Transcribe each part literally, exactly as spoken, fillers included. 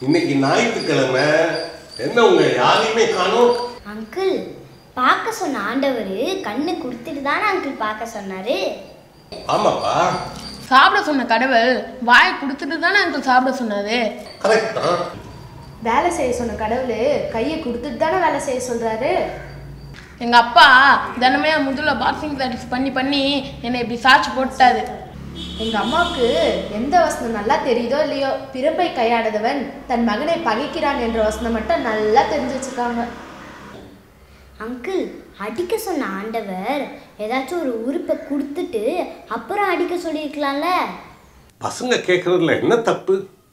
இன்னைக்கு ஞாயிற்றுக்கிழமை என்ன உங்க யாரையுமே காணோம்? அங்கிள் பார்க்க சொன்ன ஆண்டவர் கண்ணு கொடுத்துட்டு தானே அங்கிள் பார்க்க சொன்னாரு. ஆமாப்பா. சாப்பிட சொன்ன கடவுள் வாய் கொடுத்துட்டு தானே அங்கிள் சாப்பிட சொன்னாரு. கரெக்ட் தான். வேலை செய்ய சொன்ன கடவுள் கையை கொடுத்துட்டு தானே வேலை செய்ய சொல்றாரு. எங்க அப்பா தினமே முதல்ல பாக்ஸிங் ப்ராக்டிஸ் பண்ணி பண்ணி என்னை இப்படி சாட்சி போட்டாரு. எங்க அம்மாவுக்கு எந்த வசனம் நல்லா தெரியுதோ இல்லையோ, பிறப்பை கையாடாதவன் தன் மகனை பகைக்கிறான் என்ற வசனம் மட்டும் நல்லா தெரிஞ்சு வச்சிருக்காங்க. அங்கிள் அடிக்க சொன்ன ஆண்டவர் ஏதாச்சும் ஒரு உறுப்பை கொடுத்துட்டு அப்புறம் அடிக்க சொல்லியிருக்கலாம்ல. பசங்க கேட்கறதுல என்ன தப்பு?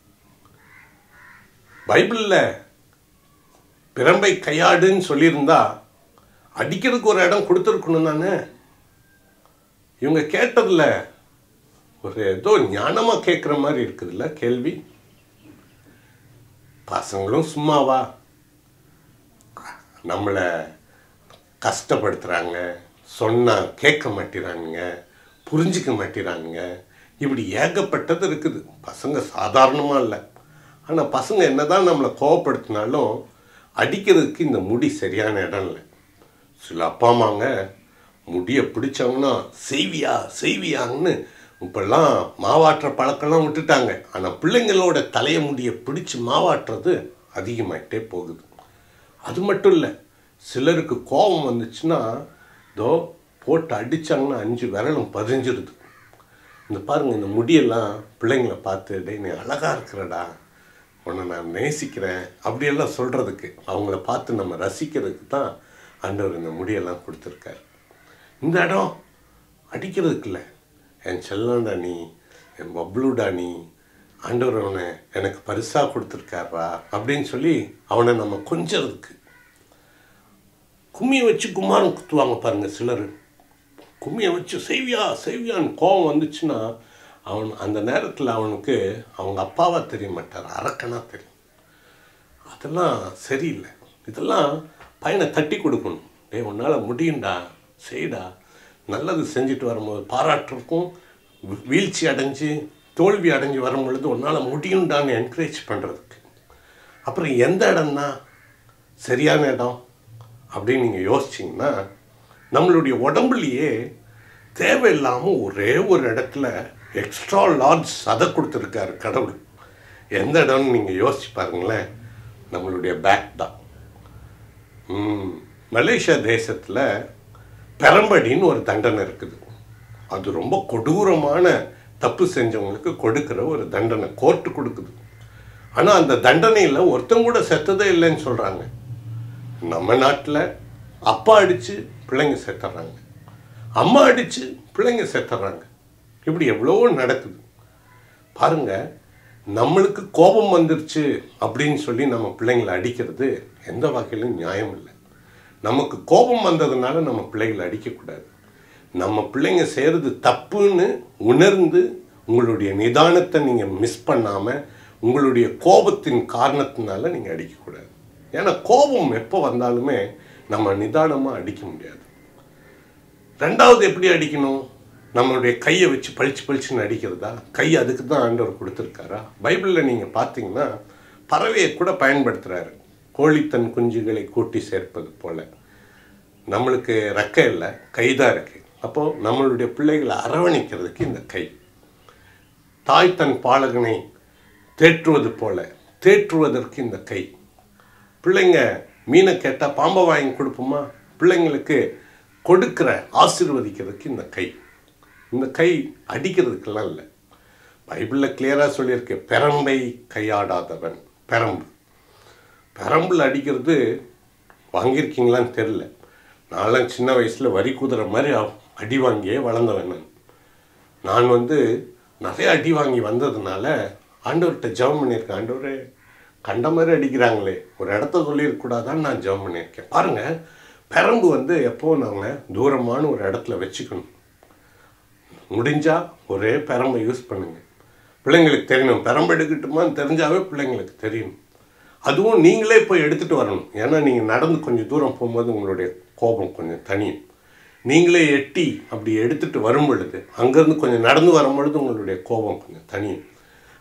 பைபிளில் பிரம்பை கையாடுன்னு சொல்லியிருந்தா அடிக்கிறதுக்கு ஒரு இடம் கொடுத்துருக்கணும் தானே. இவங்க கேட்டதில்ல ஒரு ஏதோ ஞானமாக கேட்குற மாதிரி இருக்குதுல்ல கேள்வி. பசங்களும் சும்மாவா நம்மளை கஷ்டப்படுத்துகிறாங்க, சொன்னால் கேட்க மாட்டேறாங்க, புரிஞ்சிக்க மாட்டேறாங்க. இப்படி ஏகப்பட்டது இருக்குது. பசங்க சாதாரணமாக இல்லை. ஆனால் பசங்க என்ன தான் நம்மளை கோவப்படுத்தினாலும் அடிக்கிறதுக்கு இந்த முடி சரியான இடம் இல்லை. சில அப்பா அம்மாங்க முடியை பிடிச்சவங்கன்னா செய்வியா செய்வியான்னு இப்பெல்லாம் மாவாட்டுற பழக்கம்லாம் விட்டுட்டாங்க. ஆனால் பிள்ளைங்களோட தலையை முடியை பிடிச்சி மாவாட்டுறது அதிகமாகிட்டே போகுது. அது மட்டும் இல்லை, சிலருக்கு கோபம் வந்துச்சுன்னா இதோ போட்டு அடித்தாங்கன்னா அஞ்சு விரலும் பதிஞ்சிருது. இந்த பாருங்கள், இந்த முடியெல்லாம் பிள்ளைங்களை பார்த்து டே நீ அழகாக இருக்கிறடா, உன்னை நான் நேசிக்கிறேன் அப்படியெல்லாம் சொல்கிறதுக்கு, அவங்கள பார்த்து நம்ம ரசிக்கிறதுக்கு தான் ஆண்டவர் இந்த முடியெல்லாம் கொடுத்துருக்காரு. இந்த இடம் அடிக்கிறதுக்கு இல்லை. என் செல்லண்டா நீ, என் பப்ளுடா நீ, ஆண்டவர் அவனை எனக்கு பரிசாக கொடுத்துருக்காரா அப்படின்னு சொல்லி அவனை நம்ம கொஞ்சறதுக்கு. கும்மியை வச்சு கும்மாரம் குத்துவாங்க பாருங்கள் சிலர். கும்மியை வச்சு செய்வியா செய்வியான்னு கோபம் வந்துச்சுன்னா அவன் அந்த நேரத்தில் அவனுக்கு அவங்க அப்பாவா தெரிய மாட்டார், அரக்கனா தெரியும். அதெல்லாம் சரியில்லை. இதெல்லாம் பையனை தட்டி கொடுக்கணும். டே உன்னால் முடியும்டா, செய்டா, நல்லது செஞ்சுட்டு வரும்போது பாராட்டுறதுக்கும், வீழ்ச்சி அடைஞ்சு தோல்வி அடைஞ்சு வரும் பொழுது உன்னால் முடியும்டான்னு என்கரேஜ் பண்ணுறதுக்கு. அப்புறம் எந்த இடம்னா சரியான இடம் அப்படின்னு நீங்கள் யோசிச்சிங்கன்னா, நம்மளுடைய உடம்புலையே தேவையில்லாமல் ஒரே ஒரு இடத்துல எக்ஸ்ட்ரா லார்ஜ் சதை கொடுத்துருக்காரு கடவுள். எந்த இடம்னு நீங்கள் யோசிச்சு பாருங்களேன், நம்மளுடைய பேக் தான். மலேசியா தேசத்தில் பெரம்படின்னு ஒரு தண்டனை இருக்குது. அது ரொம்ப கொடூரமான தப்பு செஞ்சவங்களுக்கு கொடுக்குற ஒரு தண்டனை கோர்ட்டு கொடுக்குது. ஆனால் அந்த தண்டனையில் ஒருத்தங்க கூட செத்ததே இல்லைன்னு சொல்கிறாங்க. நம்ம நாட்டில் அப்பா அடித்து பிள்ளைங்க செத்துறாங்க, அம்மா அடித்து பிள்ளைங்க செத்துறாங்க. இப்படி எவ்வளோ நடக்குது பாருங்கள். நம்மளுக்கு கோபம் வந்துருச்சு அப்படின்னு சொல்லி நம்ம பிள்ளைங்களை அடிக்கிறது எந்த வகையிலும் நியாயம் இல்லை. நமக்கு கோபம் வந்ததுனால நம்ம பிள்ளைகளை அடிக்கக்கூடாது. நம்ம பிள்ளைங்க செய்கிறது தப்புன்னு உணர்ந்து உங்களுடைய நிதானத்தை நீங்கள் மிஸ் பண்ணாமல் உங்களுடைய கோபத்தின் காரணத்தினால நீங்கள் அடிக்கக்கூடாது. ஏன்னா கோபம் எப்போ வந்தாலுமே நம்ம நிதானமாக அடிக்க முடியாது. ரெண்டாவது எப்படி அடிக்கணும்? நம்மளுடைய கையை வச்சு பளிச்சு பளிச்சுன்னு அடிக்கிறதா? கை அதுக்கு தான் ஆண்டவர் கொடுத்துருக்காரா? பைபிளில் நீங்கள் பார்த்தீங்கன்னா பறவையை கூட பயன்படுத்துகிறாரு. கோழி தன் குஞ்சுகளை கூட்டி சேர்ப்பது போல். நம்மளுக்கு ரெக்கை இல்லை, கை தான் இருக்குது. அப்போது நம்மளுடைய பிள்ளைகளை அரவணைக்கிறதுக்கு இந்த கை. தாய் தன் பாலகனை தேற்றுவது போல தேற்றுவதற்கு இந்த கை. பிள்ளைங்க மீனை கேட்டால் பாம்பை வாங்கி கொடுப்போமா? பிள்ளைங்களுக்கு கொடுக்கிற ஆசீர்வதிக்கிறதுக்கு இந்த கை. இந்த கை அடிக்கிறதுக்கெல்லாம் இல்லை. பைபிளில் கிளியராக சொல்லியிருக்கு, பெரம்பை கையாடாதவன். பெரம்பு பெரம்பில் அடிக்கிறது வாங்கியிருக்கீங்களான்னு தெரில. நான்லாம் சின்ன வயசில் வரி குதிரை மாதிரி அடி வாங்கியே வளர்ந்தவன். நான் நான் வந்து நிறைய அடி வாங்கி வந்ததுனால ஆண்டவர்கிட்ட ஜெபம் பண்ணியிருக்கேன். ஆண்டவரே கண்ட மாதிரி அடிக்கிறாங்களே, ஒரு இடத்த சொல்லியிருக்கூடாதான்னு நான் ஜெபம் பண்ணியிருக்கேன். பாருங்கள், பெரம்பு வந்து எப்போது நாங்கள் தூரமான ஒரு இடத்துல வச்சுக்கணும். முடிஞ்சால் ஒரே பெரம்பை யூஸ் பண்ணுங்கள். பிள்ளைங்களுக்கு தெரியணும், பெரம்பு எடுக்கட்டுமான்னு தெரிஞ்சாவே பிள்ளைங்களுக்கு தெரியணும். அதுவும் நீங்களே போய் எடுத்துகிட்டு வரணும். ஏன்னா நீங்கள் நடந்து கொஞ்சம் தூரம் போகும்போது உங்களுடைய கோபம் கொஞ்சம் தனியும். நீங்களே எட்டி அப்படி எடுத்துகிட்டு வரும் பொழுது, அங்கேருந்து கொஞ்சம் நடந்து வரும் பொழுது உங்களுடைய கோபம் கொஞ்சம் தனியும்.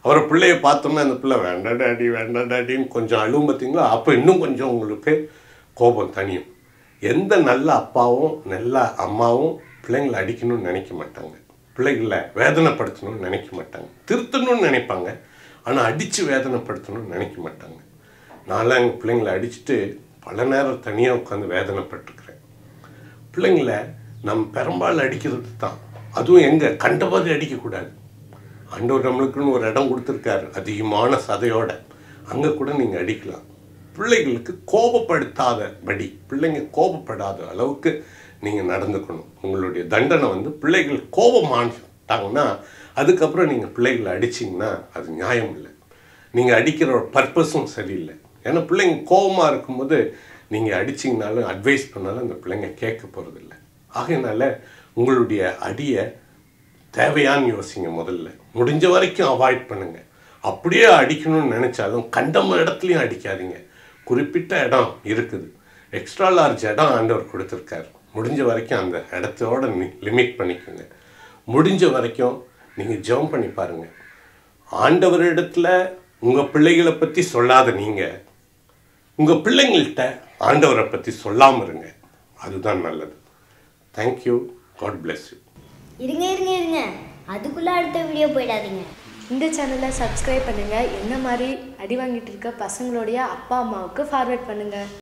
அவரை பிள்ளைய பார்த்தோம்னா அந்த பிள்ளை வேண்டாம் டாடி வேண்டாம் டாடின்னு கொஞ்சம் அழுவும் பார்த்தீங்களா, அப்போ இன்னும் கொஞ்சம் உங்களுக்கு கோபம் தனியும். எந்த நல்ல அப்பாவும் நல்ல அம்மாவும் பிள்ளைங்களை அடிக்கணும்னு நினைக்க மாட்டாங்க, பிள்ளைகளை வேதனைப்படுத்தணும்னு நினைக்க மாட்டாங்க, திருத்தணும்னு நினைப்பாங்க. ஆனால் அடித்து வேதனைப்படுத்தணும்னு நினைக்க மாட்டாங்க. நான்லாம் எங்கள் பிள்ளைங்களை அடிச்சுட்டு பல நேரம் தனியாக உட்காந்து வேதனைப்பட்டிருக்கிறேன். பிள்ளைங்களை நம்ம பெரும்பாலும் அடிக்கிறது தான், அதுவும் எங்கே கண்டபோது அடிக்கக்கூடாது. ஆண்டவர் நம்மளுக்குன்னு ஒரு இடம் கொடுத்துருக்காரு அதிகமான சதையோட, அங்கே கூட நீங்கள் அடிக்கலாம். பிள்ளைகளுக்கு கோபப்படுத்தாதபடி, பிள்ளைங்க கோபப்படாத அளவுக்கு நீங்கள் நடந்துக்கணும். உங்களுடைய தண்டனை வந்து பிள்ளைகள் கோபமாட்டாங்கன்னா அதுக்கப்புறம் நீங்கள் பிள்ளைகளை அடிச்சிங்கன்னா அது நியாயம் இல்லை. நீங்கள் அடிக்கிற ஒரு பர்பஸும் சரியில்லை. ஏன்னா பிள்ளைங்க கோபமாக இருக்கும்போது நீங்கள் அடிச்சிங்கனாலும் அட்வைஸ் பண்ணாலும் அந்த பிள்ளைங்க கேட்க போகிறதில்ல. ஆகையினால உங்களுடைய அடியை தேவையான்னு யோசிங்க. முதல்ல முடிஞ்ச வரைக்கும் அவாய்ட் பண்ணுங்கள். அப்படியே அடிக்கணும்னு நினச்சாலும் கண்டம் இடத்துலையும் அடிக்காதீங்க. குறிப்பிட்ட இடம் இருக்குது, எக்ஸ்ட்ரா லார்ஜ் இடம் ஆண்டவர் கொடுத்துருக்காரு, முடிஞ்ச வரைக்கும் அந்த இடத்தோட லிமிட் பண்ணிக்கோங்க. முடிஞ்ச வரைக்கும் நீங்கள் ஜெபம் பண்ணி பாருங்கள். ஆண்டவரிடத்துல உங்கள் பிள்ளைகளை பற்றி சொல்லாத நீங்கள் உங்கள் பிள்ளைங்கள்கிட்ட ஆண்டவரை பற்றி சொல்லாமல் இருங்க, அதுதான் நல்லது. Thank you, God bless you. இருங்க இருங்க இருங்க அதுக்குள்ளே அடுத்த வீடியோ போயிடாதீங்க. இந்த சேனலை சப்ஸ்கிரைப் பண்ணுங்கள். என்ன மாதிரி அடி வாங்கிட்டு இருக்க பசங்களுடைய அப்பா அம்மாவுக்கு ஃபார்வர்ட் பண்ணுங்கள்.